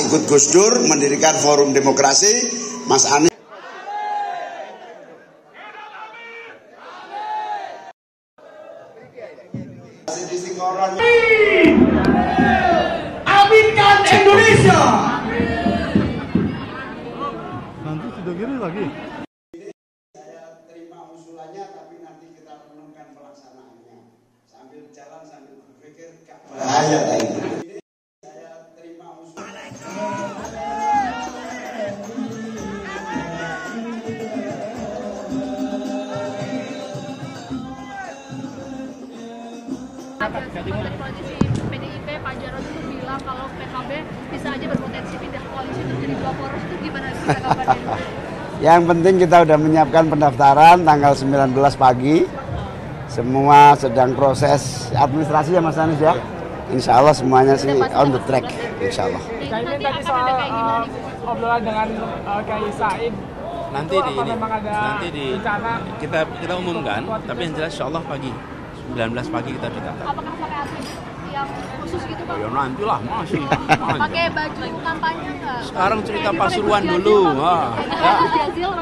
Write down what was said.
ikut Gus Dur mendirikan Forum Demokrasi, Mas Anies. Aminkan Indonesia. Nanti sudah gini lagi. Saya terima usulannya, tapi nanti kita renungkan pelaksanaannya. Sambil jalan sambil berpikir, bahaya ini. Saya terima usulannya. Dari koalisi PDIP, Pak Jarod itu bilang kalau PKB bisa aja berpotensi pindah koalisi menjadi dua poros, itu gimana tanggapannya? Yang penting kita udah menyiapkan pendaftaran tanggal 19 pagi. Semua sedang proses administrasi ya Mas Anies ya. Insya Allah semuanya sih on the track, insya Allah. Ini tadi soal obrolan dengan Kiai Said. Nanti kita umumkan, tapi yang jelas insya Allah pagi 19 pagi kita ditata. Apakah pakai outfit yang khusus gitu Pak? Ya nantilah masih. Pakai baju kampanye nggak? Sekarang cerita Pasuruan dulu.